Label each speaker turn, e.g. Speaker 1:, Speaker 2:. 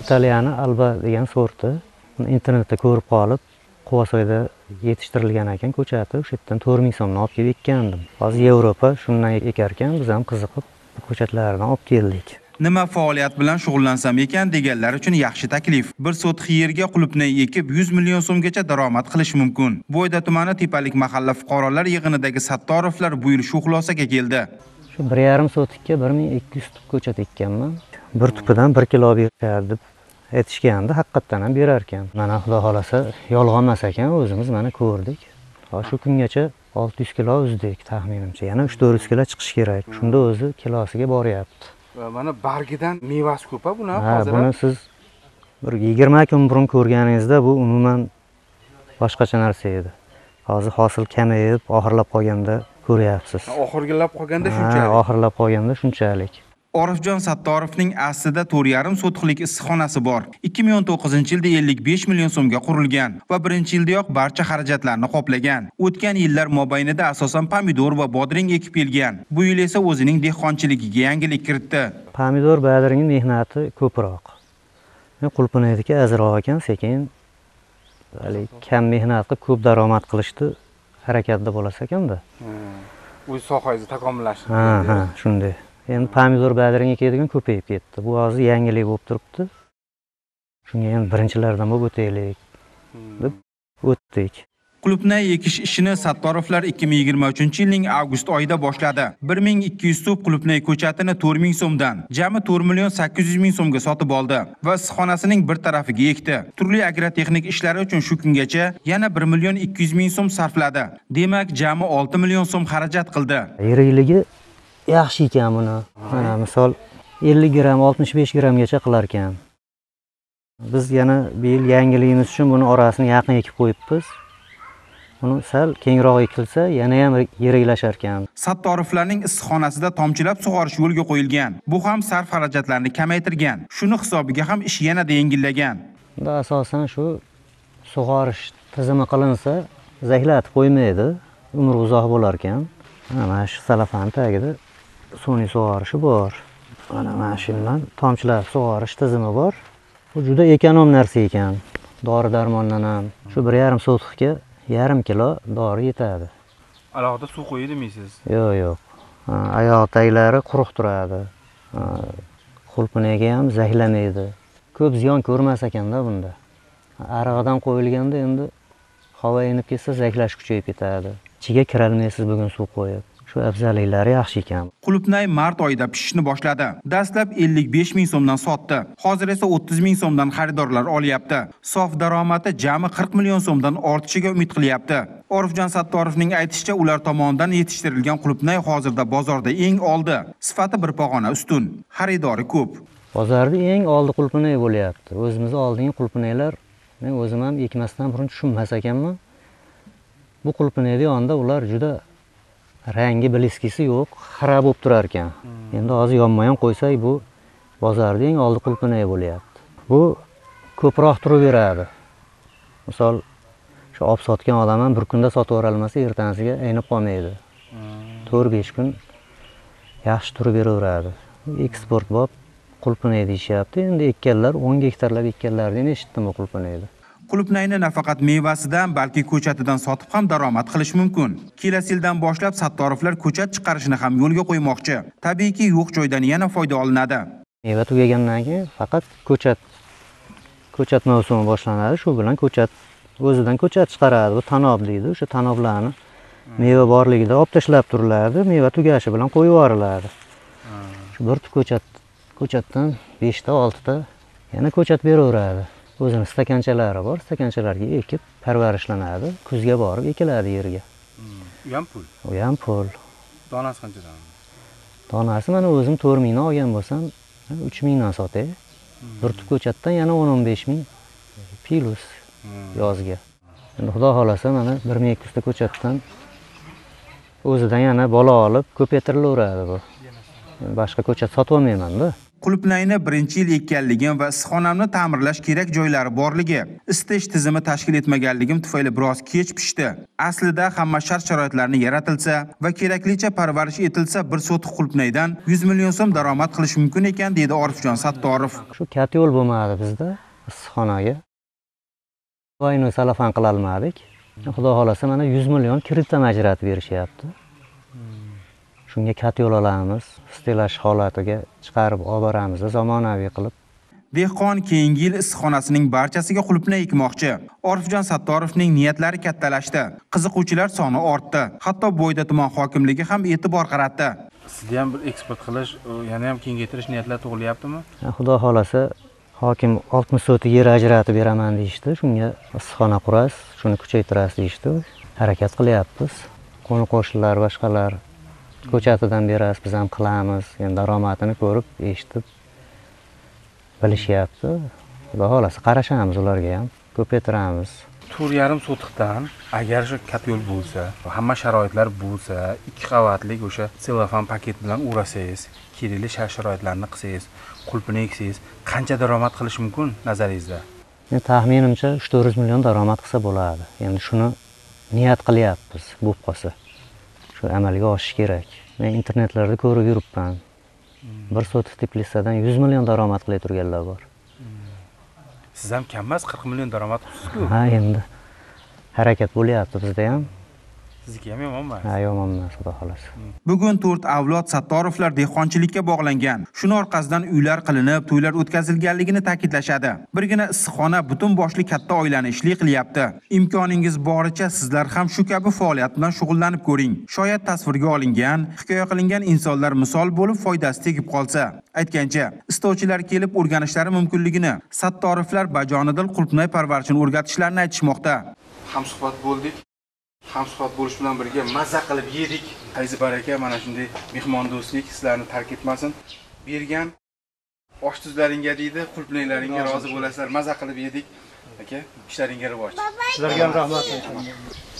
Speaker 1: Italiyani Alba degan sorti. Internetda ko'rib qolib, Quvasoyda yetishtirilgan ekan ko'chati. O'sha yerdan 4000 so'mdan olib kelib ekkandim. Hozir Yevropa shundan ekar ekan, biz ham qiziqib bu ko'chatlardan olib keldik.
Speaker 2: Nima faoliyat bilan shug'ullansam ekan deganlar uchun yaxshi taklif. Bir sotix yerga qulupnay ekib 100 million so'mgacha daromad qilish mumkin. Bo'yda tumani Tepalik mahalla fuqarolar yig'inidagi Sattorovlar bu yil shu xulosaga keldi.
Speaker 1: Shu 1,5 sotixga 1200 tup ko'chat ekkanman. Bir tupidan 1 kilo beradi deb aytishgandi, haqiqatan ham berar ekan. Mana Xudo xolasa yolg'on emas ekan, o'zimiz mana ko'rdik. Shu kungacha 600 kilo uzdik taxminimcha. Yana 300-400 kilo chiqish kerak. Shunda o'zi kilosiga boryapti.
Speaker 3: Mana bargidan mevasi ko'p-a buni
Speaker 1: hozir. Buni siz bir 20 kun burun ko'rganingizda bu umuman boshqacha narsa edi. Hozir hosil kamayib, oxirlab qolganda ko'ryapsiz.
Speaker 3: Oxirgilab qolganda shunchalik.
Speaker 1: Oxirlab qolganda shunchalik.
Speaker 2: Orifjon Sattorovning aslida 4,5 sotixlik issiqxonasi bor. 2019-yilda 55 million so'mga qurilgan va birinchi yildayoq barcha xarajatlarni qoplagan. O'tgan yillar mobaynida asosan pomidor va bodring ekib kelgan. Bu yil esa o'zining dehqonchiligiga yangilik kiritdi.
Speaker 1: Pomidor badringning mehnati ko'proq. Qulupnaydiki azroq ekan, sekin kam mehnat qilib ko'p daromad qilishdi harakatda bo'lasa ekanda.
Speaker 3: O'z sohangizni takomillashtirdi.
Speaker 1: Ha, shunday. Endi pomidor badring ekadigan ko'payib ketdi. Bu hozir yangilik bo'lib turibdi. Shunga endi birinchilardan bo'lib o'taylik deb o'tdik.
Speaker 2: Qulupnay ekish ishini Sattorovlar 2023-yilning avgust oyida boshladi. 1200 tup qulupnay ko'chatini 4000 so'mdan, jami 4,8 million so'mga sotib oldi va issiqxonasining bir tarafiga ekdi. Turli agrotexnik ishlar uchun shu kungacha yana 1,2 million so'm sarfladi. Demak, jami 6 million so'm xarajat qildi.
Speaker 1: Yirikligi yaxshi ekan buni. Mana misol 50 gram, 65 gramgacha qilar ekan. Biz yana bu yil yangiligimiz uchun buni orasini yaqin ekib qo'yibmiz. Uni sal kengroq ekilsa, yana ham yiriklashar ekan.
Speaker 2: Sattorovlarning issiqxonasida tomchilab sug'orish yo'lga qo'yilgan. Bu ham sarf xarajatlarni kamaytirgan. Shuni hisobiga ham ish yanada yengillagan.
Speaker 1: Bunda asosan shu sug'orish tizimi qilinsa, zaklatib qo'ymaydi, umri uzoq bo'lar ekan. Mana shu salafan tagida sun'iy sug'orishi bor. Mana shundan tomchilab sug'orish tizimi bor. Bu juda ekonom narsa ekan. Dori-darmondan ham shu 1,5 sotixga 1,5 kilo dori yetadi.
Speaker 3: Alohida suv qo'yib demisiz?
Speaker 1: Yo'q. Oyoq taglari quruq turadi. Qulupnayga ham zahlamaydi. Ko'p ziyon ko'rmas ekanda bunda. Arig'idan qo'yilganda endi havo inib ketsa zaklash kuchayib ketadi. Ichiga kirolmaysiz bugun suv qo'yib. Shu afzalliklari yaxshi ekan.
Speaker 2: Qulupnay mart oyida pishishni boshladi. Dastlab 55 ming so'mdan sotdi. Hozir esa 30 ming so'mdan xaridorlar olyapti. Sof daromadi jami 40 million so'mdan ortishiga umid qilyapti. Orifjon Sattorovning aytishicha, ular tomonidan yetishtirilgan qulupnay hozirda bozorda eng oldi. Sifati bir pog'ona ustun, xaridori ko'p.
Speaker 1: Bozorda eng oldi qulupnay bo'lyapti. O'zimizning oldingi qulupnaylar men o'zim ham ekmasdan burun tushunmas ekanman. Bu qulupnayda yonda ular juda rangi bliskisi yo'q, xira bo'lib turar ekan. Endi hozir yonma-yon qo'ysak, bu bozorda eng oldi qulupnay bo'lyapti. Bu ko'proq turaveradi. Misol shu olib sotgan odam ham bir kunda sotib o'ralmasa, ertasiga aynib qolmaydi. 4-5 kun yaxshi turaveradi. Eksport bo'lib qulupnay deyishyapti. Endi ekkanlar 10 gektarlab ekkanlardan eshitdim bu qulupnayni.
Speaker 2: Qulupnayni nafaqat mevasidan, balki ko'chatidan sotib ham daromad qilish mumkin. Kelasi yildan boshlab Sattorovlar ko'chat chiqarishni ham yo'lga qo'ymoqchi. Tabiiyki, yo'q joydan yana foyda olinadi.
Speaker 1: Meva tugagandan keyin faqat ko'chat mavsumi boshlanadi. Shu bilan o'zidan ko'chat chiqaradi. Bu tanob deydi. O'sha tanoblarni meva borligida olib tashlab turiladi. Meva tugashi bilan qo'yib yuboriladi. Shu bir ko'chatdan 5 ta, 6 ta yana ko'chat beraveradi. O'zining stakanchalari bor, stakanchalarga ekib parvarishlanadi. Kuzga borib ekiladi yerga.
Speaker 3: U ham pul.
Speaker 1: U ham pul.
Speaker 3: Donasi qanchadan?
Speaker 1: Donasi mana o'zim 4 mingdan olgan bo'lsam, 3 mingdan sotay. Bir tup ko'chatdan yana 10-15 ming plus yozga. Endi Xudo xolasa mana 1200 ta ko'chatdan o'zidan yana bola olib ko'paytirilaveradi bu. Boshqa ko'chat sotib olmayman-da.
Speaker 2: Qulupnayni 1-yil ekkanligim va issiqxonamni ta'mirlash kerak joylari borligi, isitish tizimi tashkil etmaganligim tufayli biroz kech pishdi. Aslida hamma shart-sharoitlarni yaratilsa va keraklicha parvarish etilsa, bir sotix qulupnaydan 100 million so'm daromad qilish mumkin ekan, dedi Orifjon Sattorov.
Speaker 1: Shu katta yo'l bo'lmadi bizda issiqxonaga. Voyni salafan qila olmadik. Xudo xolasa mana 100 million kreditdan ajratib berishyapti. Shunga katta yo'l olamiz, stelash holatiga chiqarib olib boramiz, zamonaviy qilib.
Speaker 2: Dehqon keyingi yil issiqxonasining barchasiga qulupnay ekmoqchi. Orifjon Sattorovning niyatlari kattalashdi. Qiziquvchilar soni ortdi. Hatto Bo'yda tuman hokimligi ham e'tibor qaratdi.
Speaker 3: Sizda ham bir eksport qilish, yana ham kengaytirish niyatlar tug'ilyaptimi?
Speaker 1: Xudo xolasa hokim 60 sotik yer ajratib beraman deyishdi. Shunga issiqxona qurasiz, shuni kuchaytirasiz deyishdi. Harakat qilyapmiz. Qo'ni-qo'shnilar, boshqalar ko'chatidan berasiz, biz ham qilamiz. Endi daromadini ko'rib, eshitib bilishyapti. Xudo xolasa qarashamiz ularga ham, ko'paytiramiz.
Speaker 3: 4,5 sotiqdan agar shu katta yo'l bo'lsa, hamma sharoitlar bo'lsa, 2 qavatlik o'sha selofan paket bilan o'rasangiz, kerakli shart-sharoitlarni qilsangiz, qulupnay eksangiz, qancha daromad qilish mumkin nazaringizda?
Speaker 1: Men taxminimcha 3-400 million daromad qilsa bo'ladi. Endi shuni niyat qilyapmiz, bo'lib qolsa. Shu amalga oshish kerak. Men internetlarda ko'rib yuribman. Bir sotix teplitsadan 100 million daromad qilib turganlar bor.
Speaker 3: Siz ham kam emas 40 million daromad qilibsiz-ku.
Speaker 1: Ha, endi harakat bo'lyapti bizda ham.
Speaker 3: Sizniki ham yomon emas.
Speaker 1: Ha, yomon emas, xudo xolasa.
Speaker 2: Bugun 4 avlod Sattorovlar dehqonchilikka bog'langan. Shuni orqasidan uylar qilinib, to'ylar o'tkazilganligini ta'kidlashadi. Birgina issiqxona butun boshli katta oilani ishli qilyapti. Imkoningiz boricha sizlar ham shu kabi faoliyat bilan shug'ullanib ko'ring. Shoyat tasvirga olingan, hikoya qilingan insonlar misol bo'lib foydasi tegib qolsa. Aytgancha, istovchilar kelib o'rganishlari mumkinligini, Sattorovlar bajonidil qulupnay parvarishini o'rgatishlarini aytishmoqda. Hamsuhbat bo'ldik. Hamsuhbat bo'lish bilan birga mazza qilib yedik. Qaysi baraka mana shunday mehmondo'stlik sizlarni tark etmasin. Bergan osh tuzlaringga deydi, qulupnaylaringga rozi bo'lasizlar. Mazza qilib yedik. Aka, ishlaringga rivoj.
Speaker 4: Sizlarga ham rahmat.